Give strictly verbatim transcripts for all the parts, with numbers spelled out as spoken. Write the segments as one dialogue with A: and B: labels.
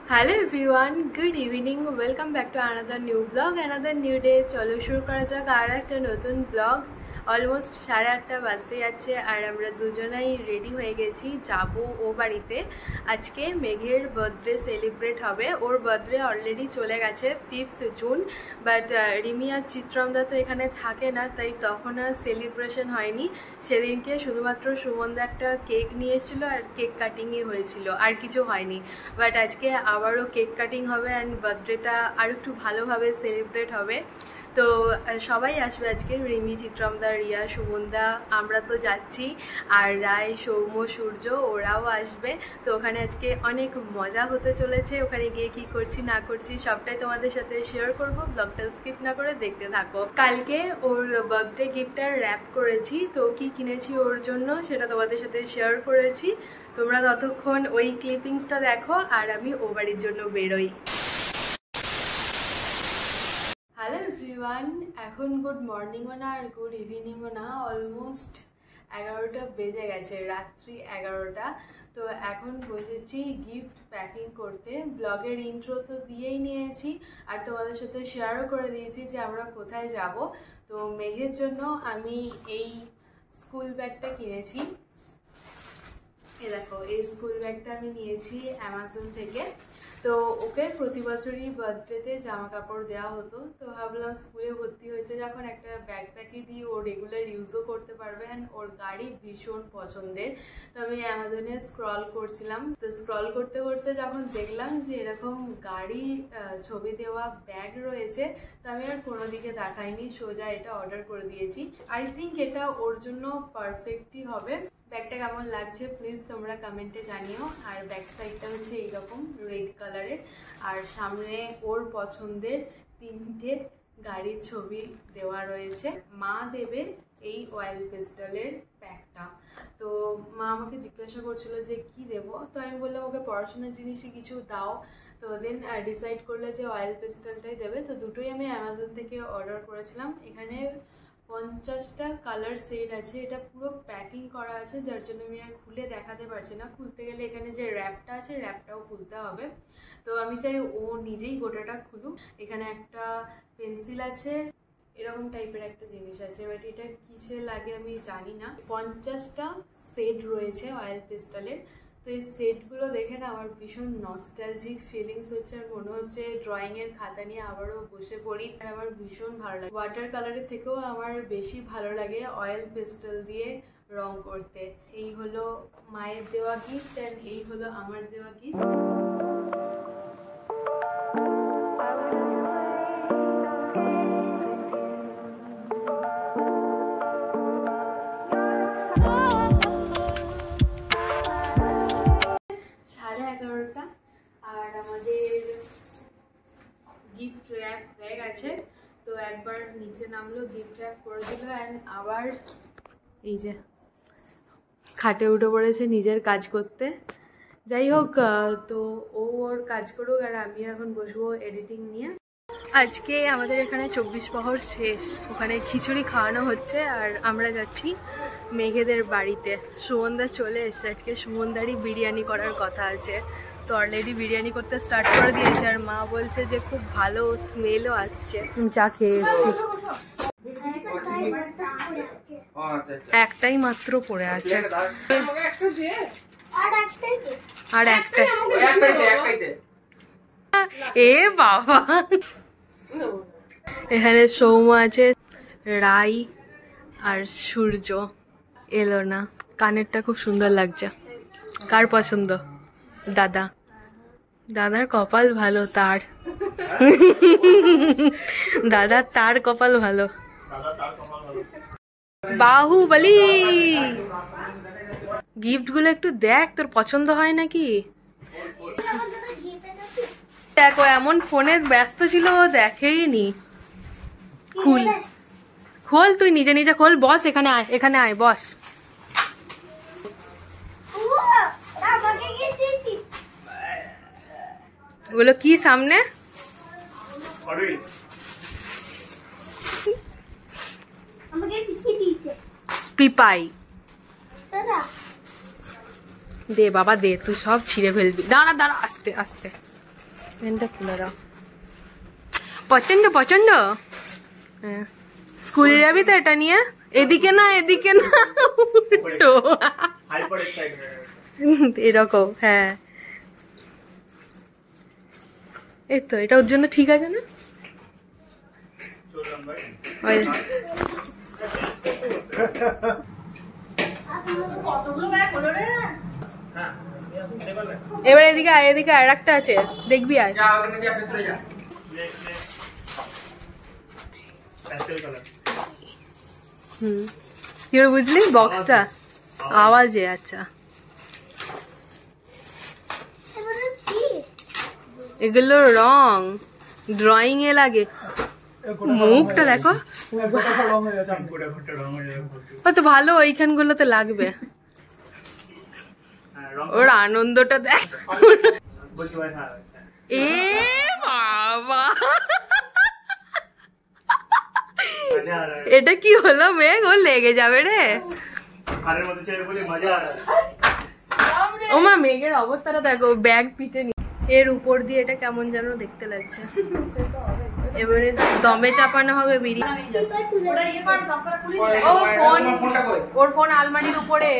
A: Hello everyone, good evening. Welcome back to another new vlog, another new day. চলো শুরু করা যাক আর একটা নতুন ব্লগ। অলমোস্ট সাড়ে আটটা বাজতে যাচ্ছে আর আমরা দুজনেই রেডি হয়ে গেছি, যাব ও বাড়িতে। আজকে মেঘের বার্থডে সেলিব্রেট হবে। ওর বার্থডে অলরেডি চলে গেছে ফিফথ জুন, বাট রিমি আর চিত্রমদা তো এখানে থাকে না, তাই তখন আর সেলিব্রেশন হয়নি। সেদিনকে শুধুমাত্র সুমনদা একটা কেক নিয়ে এসেছিলো আর কেক কাটিংই হয়েছিল, আর কিছু হয়নি। বাট আজকে আবারও কেক কাটিং হবে অ্যান্ড বার্থডেটা আর একটু ভালোভাবে সেলিব্রেট হবে। তো সবাই আসবে আজকে, রিমি, চিত্রমদা, রিয়া, সুমনদা, আমরা তো যাচ্ছি, আর রায়, সৌম্য, সূর্য ওরাও আসবে। তো ওখানে আজকে অনেক মজা হতে চলেছে। ওখানে গিয়ে কি করছি না করছি সবটাই তোমাদের সাথে শেয়ার করব। ব্লগটা স্কিপ না করে দেখতে থাকো। কালকে ওর বার্থডে গিফটটা র্যাপ করেছি, তো কি কিনেছি ওর জন্য সেটা তোমাদের সাথে শেয়ার করেছি। তোমরা ততক্ষণ ওই ক্লিপিংসটা দেখো আর আমি ও বাড়ির জন্য বেরোই। হ্যালো এভরিওয়ান, এখন গুড মর্নিংও না আর গুড ইভিনিংও না, অলমোস্ট এগারোটা বেজে গেছে, রাত্রি এগারোটা। তো এখন বসেছি গিফট প্যাকিং করতে। ব্লগের ইন্ট্রো তো দিয়েই নিয়েছি আর তোমাদের সাথে শেয়ারও করে দিয়েছি যে আমরা কোথায় যাব। তো মেঘের জন্য আমি এই স্কুল ব্যাগটা কিনেছি। এ দেখো, এই স্কুল ব্যাগটা আমি নিয়েছি অ্যামাজন থেকে। তো ওকে প্রতি বছরই বার্থডেতে জামা কাপড় দেওয়া হতো, তো ভাবলাম স্কুলে ভর্তি হয়েছে যখন একটা ব্যাগ প্যাকে দিয়ে ও রেগুলার ইউজও করতে পারবে। অ্যান্ড ওর গাড়ি ভীষণ পছন্দের। তো আমি অ্যামাজনে স্ক্রল করছিলাম, তো স্ক্রল করতে করতে যখন দেখলাম যে এরকম গাড়ি ছবি দেওয়া ব্যাগ রয়েছে, তো আমি আর কোনো দিকে দেখাইনি, সোজা এটা অর্ডার করে দিয়েছি। আই থিঙ্ক এটা ওর জন্য পারফেক্টই হবে। ব্যাগটা কেমন লাগছে প্লিজ তোমরা কমেন্টে জানিও। আর ব্যাক সাইডটা হচ্ছে এইরকম রেড কালারের, আর সামনে ওর পছন্দের তিনটে গাড়ির ছবি দেওয়া রয়েছে। মা দেবে এই অয়েল পেস্টেলের ব্যাগটা। তো মা আমাকে জিজ্ঞাসা করছিল যে কি দেবো, তো আমি বললাম ওকে পড়াশোনার জিনিসই কিছু দাও। তো দেন ডিসাইড করলো যে অয়েল পেস্টেলটাই দেবে। তো দুটোই আমি অ্যামাজন থেকে অর্ডার করেছিলাম। এখানে পঞ্চাশটা কালার সেট আছে, এটা পুরো প্যাকিং করা আছে, যার জন্য আমি আর খুলে দেখাতে পারছি না। খুলতে গেলে এখানে যে র্যাপটা আছে র্যাপটাও খুলতে হবে। তো আমি চাই ও নিজেই গোটাটা খুলুক। এখানে একটা পেন্সিল আছে, এরকম টাইপের একটা জিনিস আছে, বাট এটা কিসে লাগে আমি জানি না। পঞ্চাশটা সেট রয়েছে অয়েল পেস্টেলের। তো এই সেটগুলো দেখে না আমার ভীষণ নস্টালজিক ফিলিংস হচ্ছে, আর মনে হচ্ছে ড্রয়িংয়ের খাতা নিয়ে আবারও বসে পড়ি। আর আমার ভীষণ ভালো লাগে, ওয়াটার কালারের থেকেও আমার বেশি ভালো লাগে অয়েল পেস্টেল দিয়ে রং করতে। এই হলো মায়ের দেওয়া গিফট অ্যান্ড এই হলো আমার দেওয়া গিফট। আর আমাদের গিফট র্যাপ হয়ে গেছে। তো একবার নিচে নামলো, গিফট র্যাপ করে দিল, অ্যান্ড আবার এই যে খাটে উঠে পড়েছে নিজের কাজ করতে। যাই হোক, তো ও ওর কাজ করুক আর আমি এখন বসবো এডিটিং নিয়ে। আজকে আমাদের এখানে চব্বিশ প্রহর শেষ, ওখানে খিচুড়ি খাওয়ানো হচ্ছে আর আমরা যাচ্ছি মেঘেদের বাড়িতে। সুমনদা চলে এসছে, আজকে সুমনদারই বিরিয়ানি করার কথা আছে। তো অলরেডি বিরিয়ানি করতে স্টার্ট করে দিয়েছে আর মা বলছে যে খুব ভালো স্মেলও আসছে। চা খেয়ে এসছি, একটাই মাত্র পড়ে আছে আর একটা। এ বাবা, এখানে সৌম্য আছে, রাই আর সূর্য এলো না। কানেরটা খুব সুন্দর লাগছে, কার পছন্দ? দাদা, দাদার কপাল ভালো, তার দাদার তার কপাল ভালো। বাহুবলি গিফট গুলো একটু দেখ, তোর পছন্দ হয় নাকি? দেখো এমন ফোনে ব্যস্ত ছিল ও দেখেইনি। খুল খোল, তুই নিজে নিজে খোল। বস এখানে আয়, এখানে আয়, বস। ওগুলো কি সামনে? পিপাই দে বাবা দে, তুই সব ছিঁড়ে ফেলবি। দাঁড়া দাঁড়া, আস্তে আস্তে। ফ্যানটা খুলে দাও। পছন্দ পছন্দ? হ্যাঁ, স্কুলে যাবি তো এটা নিয়ে? এদিকে না এদিকে না উল্টো এরকম। হ্যাঁ এই তো, এটা ওর জন্য ঠিক আছে না? এবার এদিকে আয়, এদিকে আর একটা আছে, দেখবি আয়। হুম, কি করে বুঝলি? বক্সটা আওয়াজে। আচ্ছা, এগুলো রং ড্রয়িং এ লাগে। মুখটা দেখো কত ভালো, ওইখান গুলোতে লাগবে। ওর আনন্দটা দেখ। এ বাবা, এটা কি হলো মেঘ? ও লেগে যাবে রে। ও মা, মেঘের অবস্থাটা দেখো, ব্যাগ পিঠে নি। এর উপর দিয়ে এটা কেমন যেন দেখতে লাগছে। এবারে দমে চাপানো হবে বিরিয়ানি। ও ফোন, ওর ফোন আলমারির উপরে।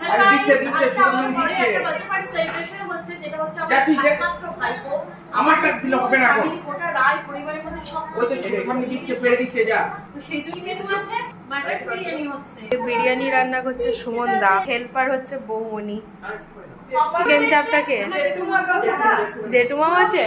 A: বিরিয়ানি রান্না করছে সুমন দা, হেল্পার হচ্ছে বৌমনি। চিকেন চাপটা কে? জেঠুমা আছে।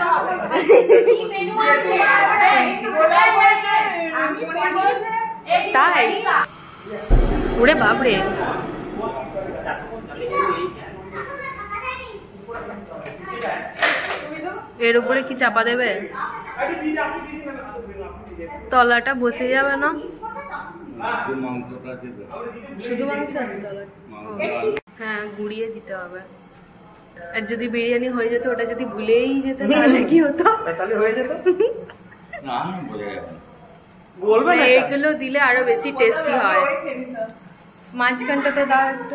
A: তাই? ওরে বাপরে, এর উপরে কি চাপা দেবে? তলাটা বসে যাবে না? শুধু মাংস আছে তলায়? হ্যাঁ, গুড়িয়ে দিতে হবে। আর যদি বিরিয়ানি হয়ে যেত, ওটা যদি ভুলেই যেত তাহলে কি হতো? এগুলো দিলে আরো বেশি টেস্টি হয়। মাঝখানটাতে দাও একটু।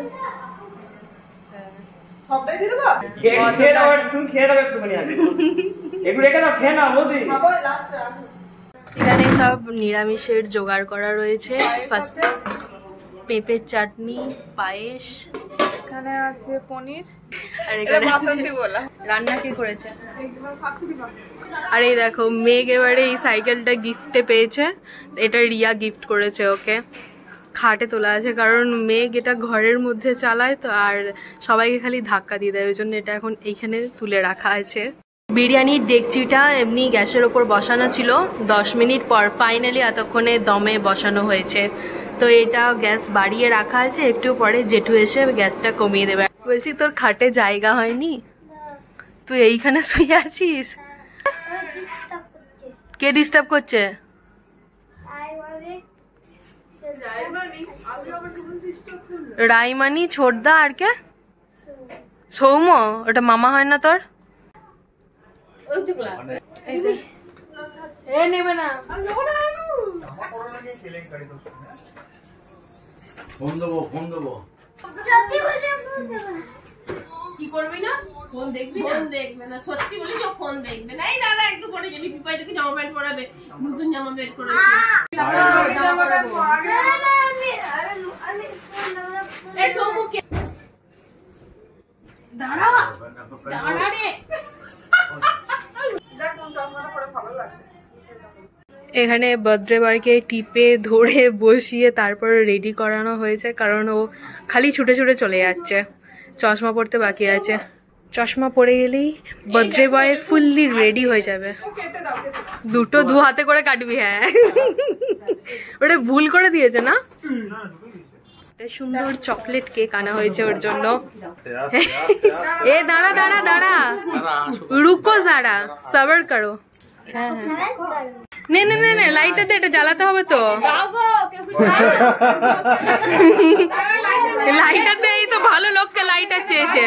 A: এখানে সব নিরামিষের জোগাড় করা রয়েছে। ফার্স্ট পেঁপের চাটনি, পায়েস, এখানে আছে পনির, আর এখানে রান্না কে করেছে? আর এই দেখো, মেঘ এবারে এই সাইকেলটা গিফটে পেয়েছে। এটা রিয়া গিফট করেছে ওকে। খাটে তোলা আছে, কারণ মেঘ এটা ঘরের মধ্যে চালায় তো, আর সবাইকে খালি ধাক্কা দিয়ে দেয়, ওই জন্য এটা এখন এইখানে তুলে রাখা আছে। বিরিয়ানির ডেকচিটা এমনি গ্যাসের ওপর বসানো ছিল। দশ মিনিট পর ফাইনালি এতক্ষণে দমে বসানো হয়েছে। তো এটা গ্যাস বাড়িয়ে রাখা আছে, একটু পরে জেঠু এসে গ্যাসটা কমিয়ে দেবে। বলছি, তোর খাটে জায়গা হয়নি? তুই এইখানে শুয়ে আছিস? কে ডিস্টার্ব করছে? রাইমানি, ছোটদা, আর কে? সৌম। ওটা মামা হয় না তোর? নেবে না, ফোন দেবো, ফোন দেবো। কি করবি না? ফোন দেখবি না? ফোন দেখবে না, সত্যি বলি যে ফোন দেখবে না। এই দাদা একটু পরে যদি পিপাই দেখি জামা প্যান্ট পরাবে, নতুন জামা বের করেছে। এই সমুখে দাঁড়া, দাঁড়া রে। এখানে বার্থডে বয়কে টিপে ধরে বসিয়ে তারপর রেডি করানো হয়েছে, কারণ ও খালি ছুটে ছুটে চলে যাচ্ছে। চশমা পরতে বাকি আছে, চশমা পরে গেলেই বার্থডে বয় ফুললি রেডি হয়ে যাবে। দুটো দু হাতে করে কাটবি। হ্যাঁ, ওটা ভুল করে দিয়েছে না? সুন্দর চকলেট কেক আনা হয়েছে ওর জন্য। এ দাঁড়া দাঁড়া দাঁড়া, রুকো যারা, সবার করো। হ্যাঁ হ্যাঁ, নে নে নে নে, লাইটটা দে, এটা জ্বালাতে হবে তো। লাইটার দে, এই তো ভালো লোককে লাইটার চেয়েছে।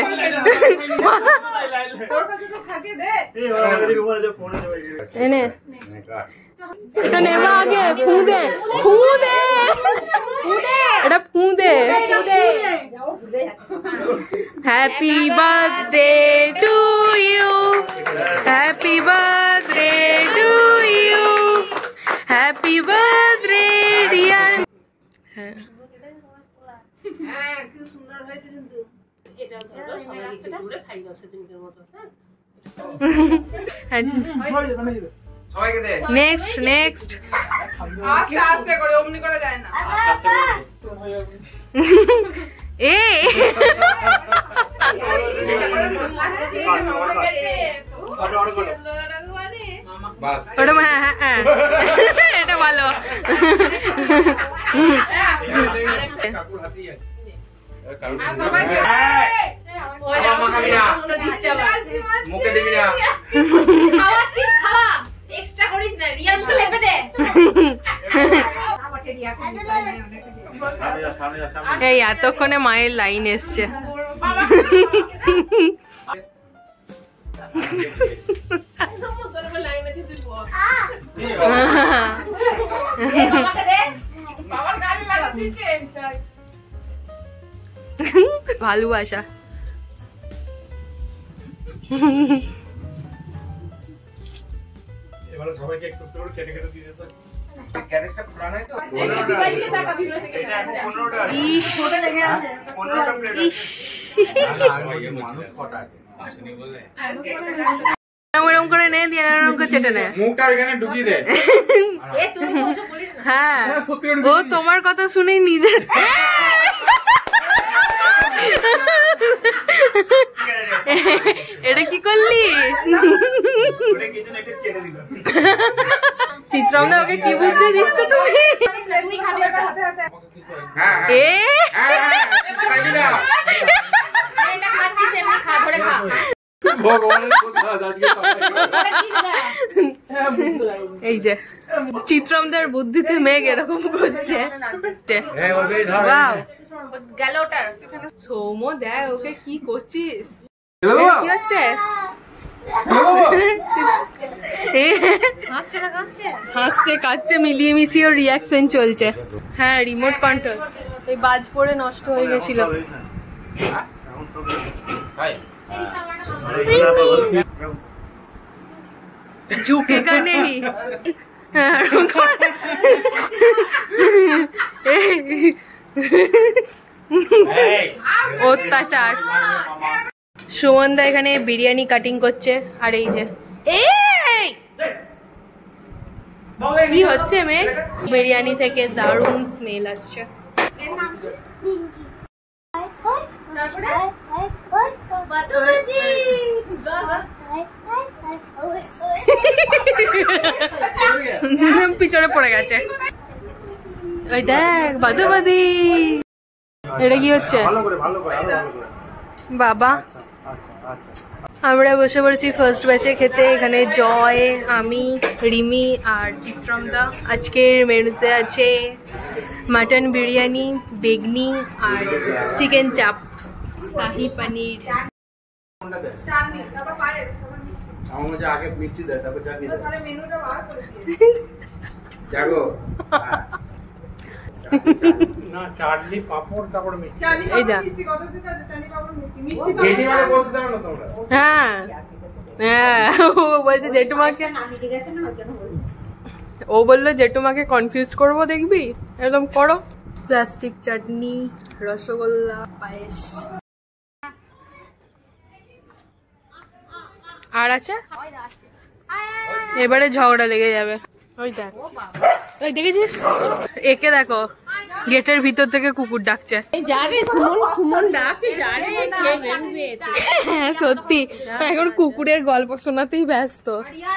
A: এনে এটা নেবা আগে, ফু দে, ফু দে, এটা ফু দে। Happy birthday to you, happy next next
B: আস্তে আস্তে করে অমনি করে দেয় না
A: এ ওটা হ্যাঁ হ্যাঁ হ্যাঁ এটা ভালো
C: মুখে দিবি না
B: খাওয়াচ্ছিস খাওয়া এক্সট্রা করিস না রিয়াল মুখে লেপে দে
A: এই এতক্ষণে মায়ের লাইন এসছে ভালোবাসা
C: এবারে সবাইকে একটু করে কেটে কেটে দিয়ে দাও
D: ক্যারেক্টার পুরানো হয় তো
A: ইস ইস
D: মানুষ কটা আছে আসেনি বলে
A: এরকম করে নে দিয়ে এরকম করে চেটে নে
D: মুখটা এখানে ঢুকিয়ে দে
B: এ তুমি বসে বলিস না
A: হ্যাঁ ও তোমার কথা শুনেই নিজের এটা কি করলি চিত্রমদা ওকে কি বুদ্ধি দিচ্ছ তুমি এ এই যে চিত্রমদার বুদ্ধিতে মেঘ এরকম করছে
B: গেল ওটার
A: সৌম দেখ ওকে কি করছিস কি হচ্ছে হাসছে কাচ্ছে মিলিয়ে মিশিয়ে ওর রিয়াকশন চলছে হ্যাঁ রিমোট কন্ট্রোল এই বাজ পড়ে নষ্ট হয়ে গেছিল ঝুঁকে কানেই অত্যাচার সুমনদা এখানে বিরিয়ানি কাটিং করছে আর এই যে এই কি হচ্ছে মেঘ বিরিয়ানি থেকে দারুণ স্মেল আসছে পিছনে পড়ে গেছে ওই দেখ বাদুবাদি এটা কি হচ্ছে বাবা আমরা বসে পড়েছি ফার্স্ট ব্যাচে খেতে এখানে জয় আমি রিমি আর চিত্রমদা আজকের মেনুতে আছে মাটন বিরিয়ানি বেগনি আর চিকেন চাপ শাহি পনির
D: আগে মিষ্টি দেয় তারপর জাগো না চাটনি পাপড় তারপরে মিষ্টি
A: এই যা
D: জেঠিমাকে বলতে দাও না তোমরা
A: হ্যাঁ হ্যাঁ ও বলছে জেঠুমাকে ও বললো জেঠুমাকে কনফিউজ করবো দেখবি এরকম করো প্লাস্টিক চাটনি রসগোল্লা পায়েস আর আছে এবারে ঝগড়া লেগে যাবে ওই দেখ ওই দেখেছিস একে দেখো গেটের ভিতর থেকে কুকুর ডাকছে হ্যাঁ সত্যি এখন কুকুরের গল্প শোনাতেই ব্যস্ত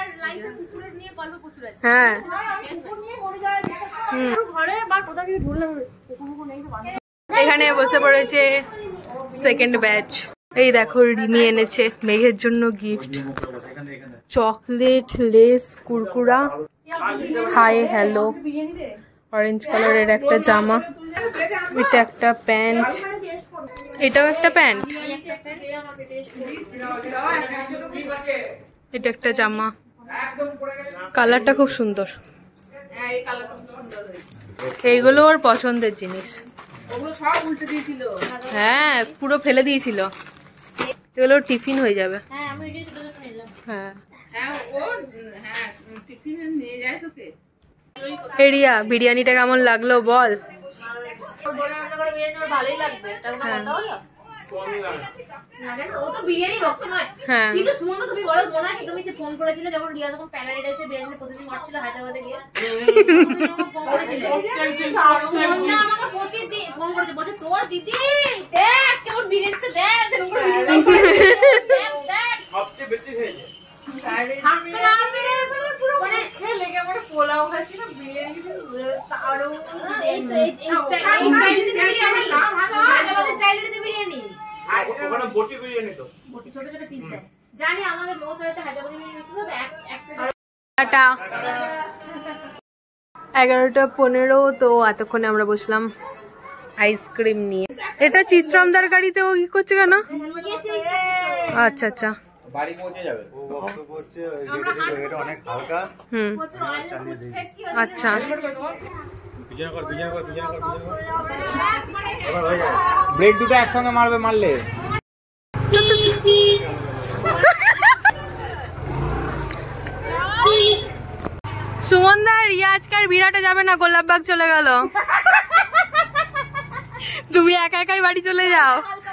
A: হ্যাঁ এখানে বসে পড়েছে সেকেন্ড ব্যাচ এই দেখো রিমি এনেছে মেঘের জন্য gift chocolate Lay's Kurkure hi hello orange কালারের একটা জামা এটা একটা প্যান্ট এটাও একটা প্যান্ট এটা একটা জামা কালারটা খুব সুন্দর এইগুলো ওর পছন্দের জিনিস হ্যাঁ পুরো ফেলে দিয়েছিল এগুলো টিফিন হয়ে যাবে হ্যাঁ এরিয়া বিরিয়ানিটা কেমন লাগলো বল
B: ভালোই লাগবে এটা কথা হলো ও তো বিরিয়ানি ভক্ত নয়
A: হ্যাঁ
B: কিন্তু সুমন তুমি বলো মনে আছে তুমি যে ফোন করেছিলে যখন রিয়া যখন প্যারাডাইসে বিরিয়ানি প্রতিদিন মারছিল হায়দ্রাবাদে গিয়ে ফোন করেছিলে সুমন আমাকে প্রতিদিন ফোন করেছে বলছে তোর দিদি দেখ কেমন বিরিয়ানি দেখ দেখ দেখ
C: সবচেয়ে বেশি খেয়েছে
B: থাকতে না পেরে পুরো মানে খেলে কেমন পোলাও খাচ্ছিল বিরিয়ানি তারও এই তো এই স্টাইলে বিরিয়ানি হায়দ্রাবাদের স্টাইলে বিরিয়ানি
C: ওখানে বটি বিরিয়ানি তো
B: বটি ছোট ছোট পিস দেয় জানি আমাদের মৌসুমীতে হায়দ্রাবাদি বিরিয়ানি পুরো এক এক
A: টাটা এগারোটা পনেরো তো এতক্ষণে আমরা বসলাম আইসক্রিম নিয়ে। এটা চিত্রমদার গাড়িতে ও কি করছে কেন? আচ্ছা আচ্ছা
D: বাড়ি পৌঁছে যাবে
C: এটা অনেক হালকা
A: হুম আচ্ছা
D: ব্রেক দুটো একসঙ্গে মারবে মারলে
A: সুমন দা রিয়া আজকাল বিরাটে যাবে না, গোলাপবাগ চলে গেল। তুমি একা একাই বাড়ি চলে যাও।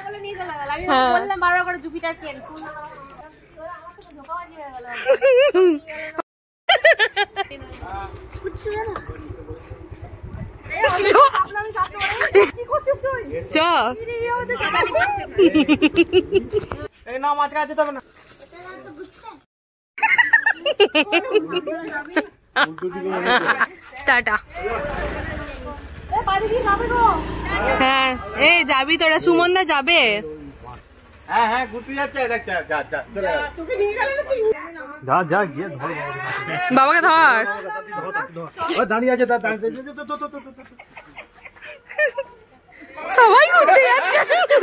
A: টাটা। হ্যাঁ এই যাবি তোরা? সুমন দা যাবে?
D: হ্যাঁ হ্যাঁ ঘুরতে যাচ্ছে দেখ যা যা যা চলে
C: যা যা গিয়ে ধর
A: বাবাকে ধর।
C: দাঁড়িয়ে আছে
A: সবাই ঘুরতে যাচ্ছে।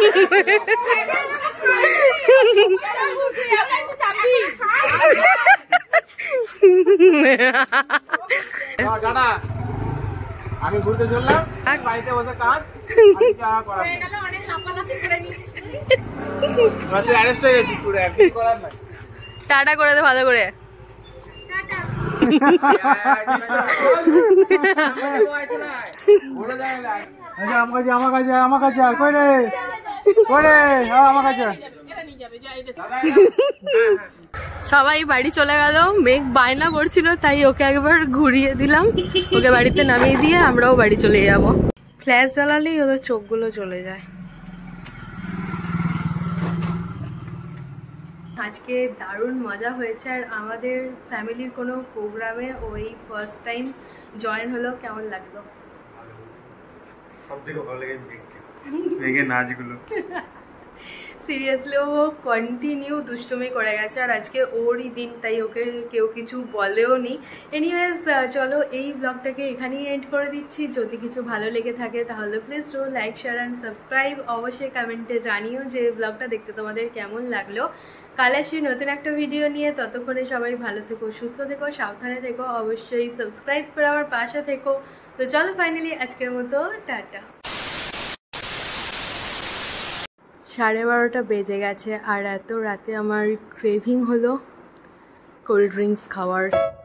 D: টাটা। আমি ঘুরতে চললাম, বাড়িতে বসে কাজ অ্যারেস্ট হয়ে গেছি পুরো একদিন করার নাই।
A: টাটা করে দে ভালো করে।
C: আমার কাছে আমার কাছে আমার কাছে কই রে কই রে আমার কাছে।
A: সবাই বাড়ি চলে গেল। মেঘ বায়না করছিল তাই ওকে একবার ঘুরিয়ে দিলাম, ওকে বাড়িতে নামিয়ে দিয়ে আমরাও বাড়ি চলে যাব। ফ্ল্যাশ জ্বালালেই ওদের চোখগুলো চলে যায়। আজকে দারুণ মজা হয়েছে আর আমাদের ফ্যামিলির কোনো প্রোগ্রামে ওই ফার্স্ট টাইম জয়েন হলো। কেমন লাগলো?
C: সব থেকে ভালো লাগে মেঘের নাচগুলো।
A: সিরিয়াসলি ও কন্টিনিউ দুষ্টুমি করে গেছে আর আজকে ওরই দিন, তাই ওকে কেউ কিছু বলেও নি। এনিওয়েজ চলো এই ব্লগটাকে এখানেই এন্ড করে দিচ্ছি। যদি কিছু ভালো লেগে থাকে তাহলে please do like share and subscribe. অবশ্যই কমেন্টে জানিও যে ব্লগটা দেখতে তোমাদের কেমন লাগলো। কাল আসি নতুন একটা ভিডিও নিয়ে, ততক্ষণে সবাই ভালো থেকো, সুস্থ থেকো, সাবধানে থেকো। অবশ্যই সাবস্ক্রাইব করে আমার পাশে থেকো। তো চলো ফাইনালি আজকের মতো টাটা। সাড়ে বারোটা বেজে গেছে আর এত রাতে আমার ক্রেভিং হলো কোল্ড ড্রিঙ্কস খাওয়ার।